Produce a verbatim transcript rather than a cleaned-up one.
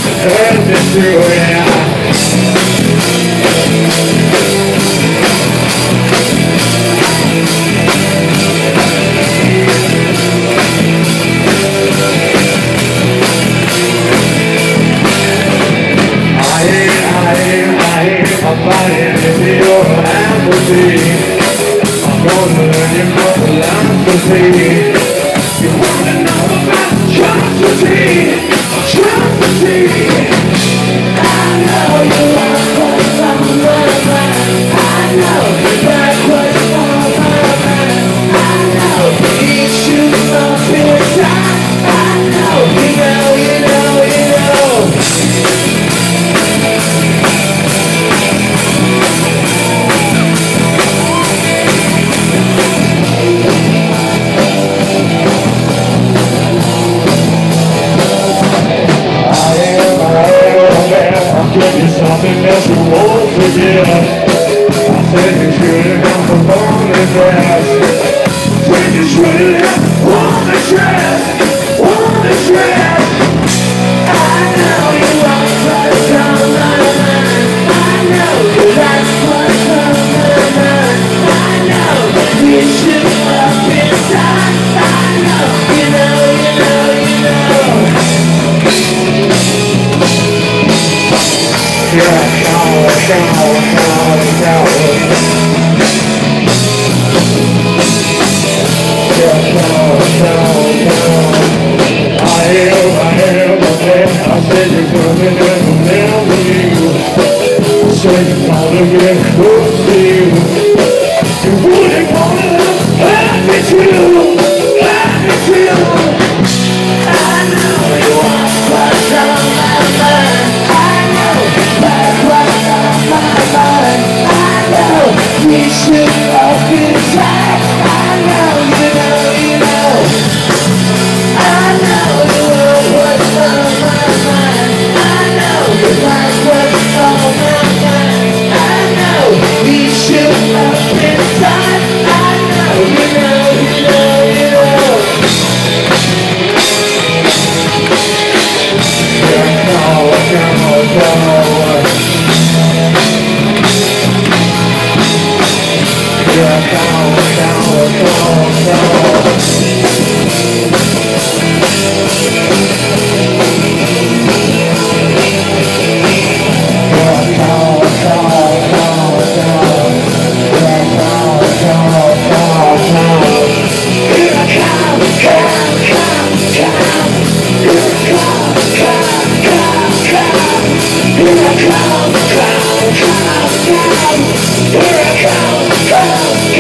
Turn me through, yeah. I ain't, I ain't, I ain't I'm buying into your empathy. I'm gonna learn your mother empathy. You wanna know about atrocity, atrocity. I know you want what's on my mind. I know that's what's on my mind. I know you shoot up inside. I know, you know, you know, you know. Give you something that you won't forget. I said you shouldn't have to phone address. Said you shouldn't have won the dress, won the dress. I know you want what's on my mind. I know that's what's on my mind. I know you should up inside. I know, you know, you know, you know. Yeah, shower, shower, shower, shower. Yeah, shower, shower, shower. I am, I am, okay. I said you're coming and I'm never you. I said you're gonna get close to you. You wouldn't wanna let me too, let me too. I know you want what's on my mind. I know that's what's on my mind. I know we should walk inside. I know, you know, you know. I know you want what's on my mind. I know that's what's on my mind. I know we should walk inside. I know, you know, you know, you know. Yeah, no, no, no. Yeah, no, no, no, no. Here I come, come, come, come. Here I come, come.